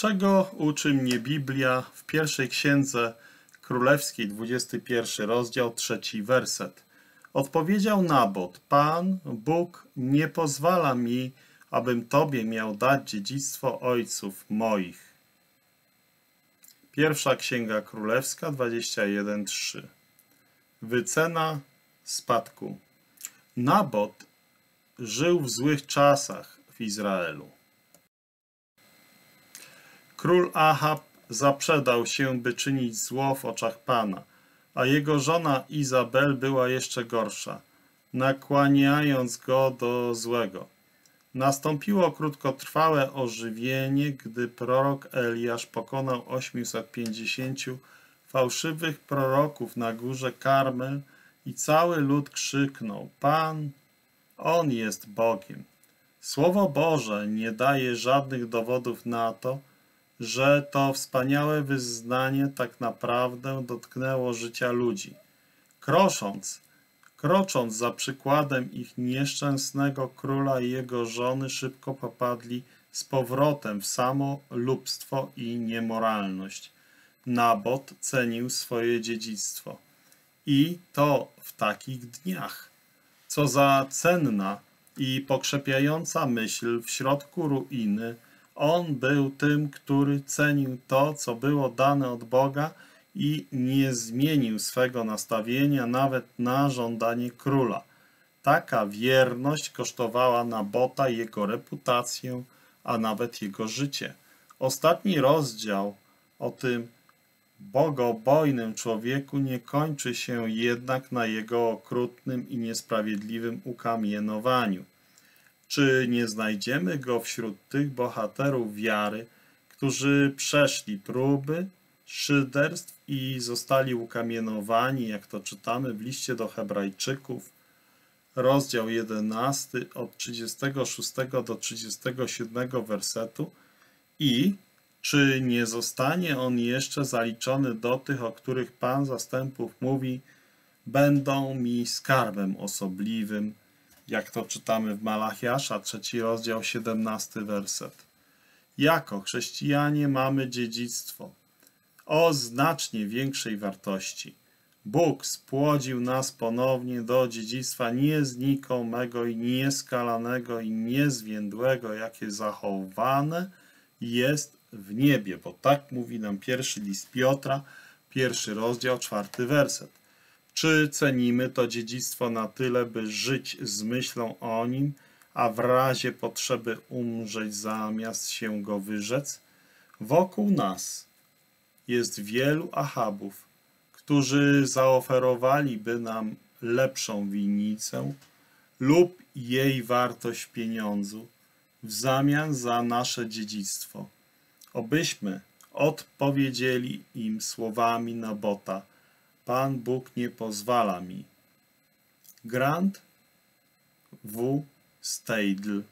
Czego uczy mnie Biblia w pierwszej księdze królewskiej, 21 rozdział, 3 werset. Odpowiedział Nabot: Pan Bóg nie pozwala mi, abym Tobie miał dać dziedzictwo ojców moich. Pierwsza księga królewska, 21:3. Wycena spadku. Nabot żył w złych czasach w Izraelu. Król Ahab zaprzedał się, by czynić zło w oczach Pana, a jego żona Izabel była jeszcze gorsza, nakłaniając go do złego. Nastąpiło krótkotrwałe ożywienie, gdy prorok Eliasz pokonał 850 fałszywych proroków na górze Karmel i cały lud krzyknął: Pan, On jest Bogiem. Słowo Boże nie daje żadnych dowodów na to, że to wspaniałe wyznanie tak naprawdę dotknęło życia ludzi. Krocząc za przykładem ich nieszczęsnego króla i jego żony, szybko popadli z powrotem w samolubstwo i niemoralność. Nabot cenił swoje dziedzictwo. I to w takich dniach. Co za cenna i pokrzepiająca myśl w środku ruiny. On był tym, który cenił to, co było dane od Boga i nie zmienił swego nastawienia nawet na żądanie króla. Taka wierność kosztowała Nabota jego reputację, a nawet jego życie. Ostatni rozdział o tym bogobojnym człowieku nie kończy się jednak na jego okrutnym i niesprawiedliwym ukamienowaniu. Czy nie znajdziemy go wśród tych bohaterów wiary, którzy przeszli próby, szyderstw i zostali ukamienowani, jak to czytamy w liście do Hebrajczyków, rozdział 11, od 36 do 37 wersetu? I czy nie zostanie on jeszcze zaliczony do tych, o których Pan zastępów mówi: będą mi skarbem osobliwym, jak to czytamy w Malachiasza, 3 rozdział, 17 werset. Jako chrześcijanie mamy dziedzictwo o znacznie większej wartości. Bóg spłodził nas ponownie do dziedzictwa nieznikomego i nieskalanego i niezwiędłego, jakie zachowane jest w niebie, bo tak mówi nam pierwszy list Piotra, 1 rozdział, 4 werset. Czy cenimy to dziedzictwo na tyle, by żyć z myślą o nim, a w razie potrzeby umrzeć zamiast się go wyrzec? Wokół nas jest wielu Ahabów, którzy zaoferowaliby nam lepszą winnicę lub jej wartość w pieniądzu w zamian za nasze dziedzictwo. Obyśmy odpowiedzieli im słowami Nabota: Pan Bóg nie pozwala mi. Grant W. Stadel.